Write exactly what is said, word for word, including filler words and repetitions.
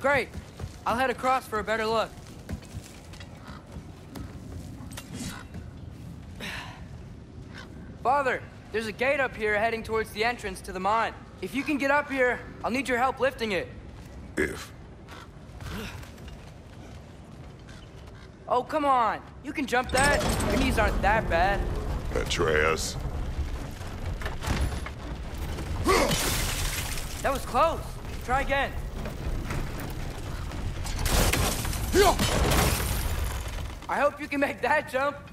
Great. I'll head across for a better look. Father, there's a gate up here heading towards the entrance to the mine. If you can get up here, I'll need your help lifting it. If. Oh, come on. You can jump that. Your knees aren't that bad. Atreus. That was close. Try again. I hope you can make that jump.